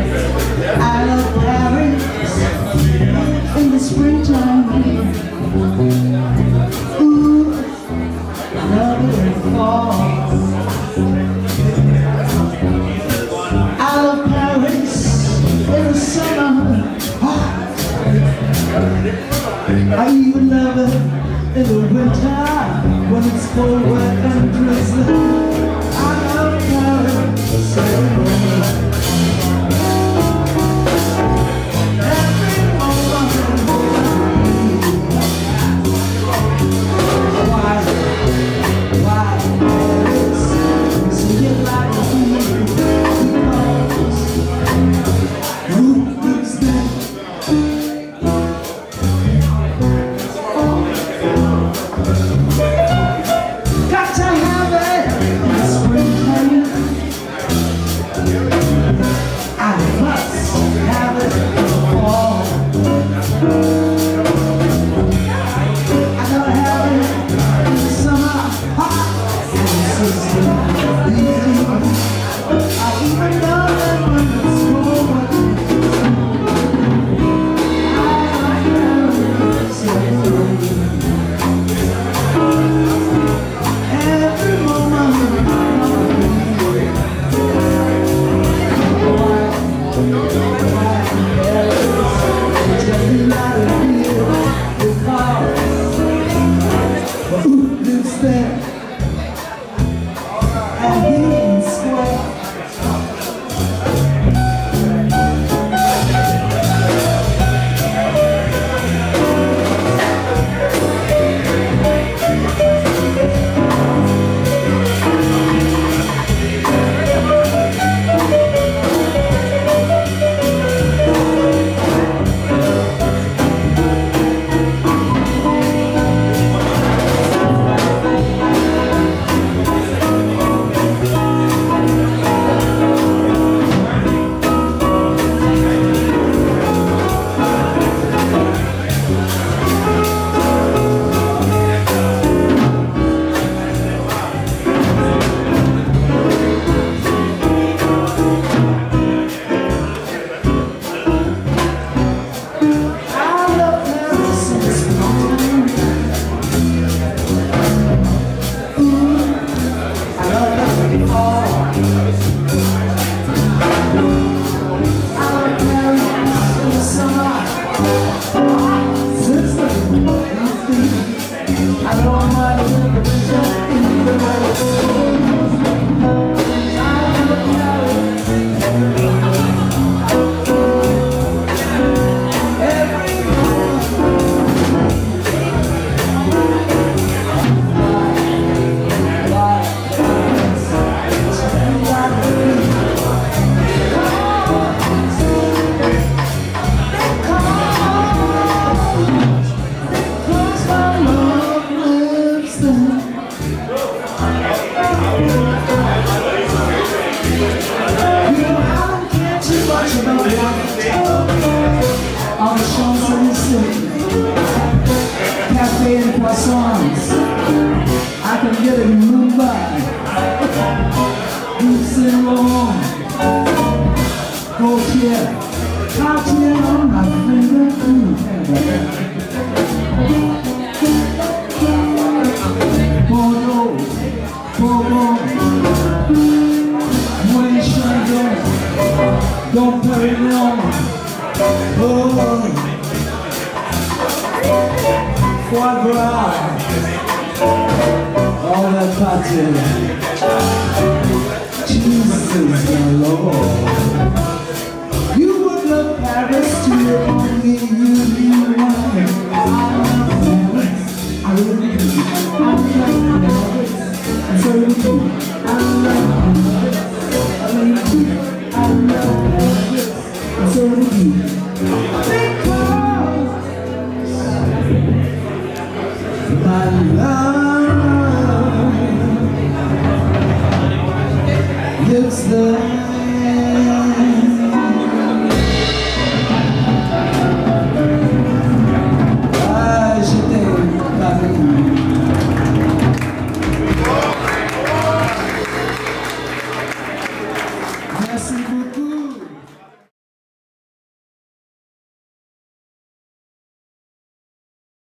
I love Paris in the springtime. Ooh, I love it in the fall. I love Paris in the summer. I even love it in the winter when it's cold, wet and drizzling. I love Paris everywhere. On the Champs-Élysées, cafe and croissants. I can get it in Mumbai. Yves Saint Laurent, Cartier on my finger. Bordeaux, Bourbon, Moët Chandon, Dom Pérignon. Oh, foie gras, all that party. Jesus is the Lord.